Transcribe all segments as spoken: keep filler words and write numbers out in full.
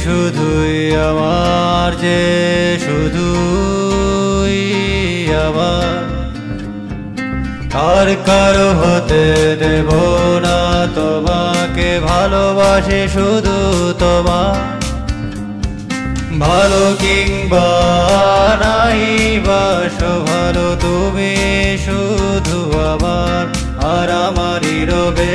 শুধুই আমার, যে শুধুই আমার, আর কারো হতে দেব না তোমাকে, ভালোবাসি শুধু তোমার। ভালো কিংবা নাই বাসো ভালো, তুমি শুধু আমার আর আমারই রবে।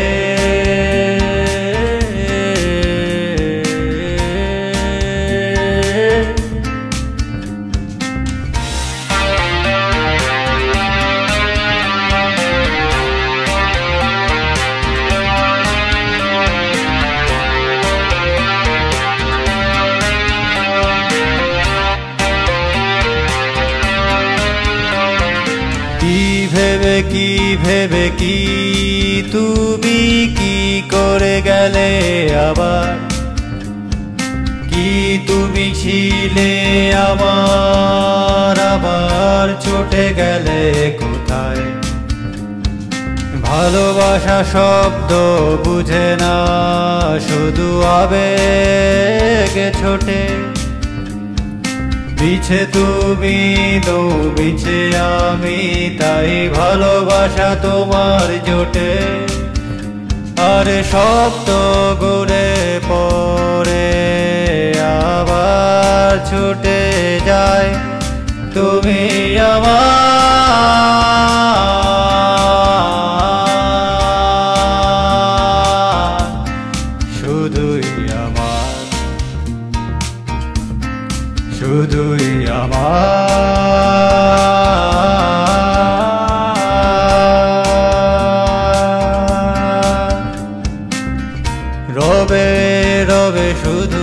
কি ভেবে কি ভেবে কি তুমি কি করে গেলে আবার, কি তুমি ছিলে আমার, আবার ছুটে গেলে কোথায়। ভালোবাসা শব্দ বুঝে না, শুধু আবেগে ছোটে। পিছে তুমি তো পিছে আমি, তাই ভালোবাসা তোমার জোটে। আর শব্দ ঘুরে পরে আবার ছুটে যায়, তুমি আমার, শুধুই আমার, শুধুই আমার। রবে রবে শুধু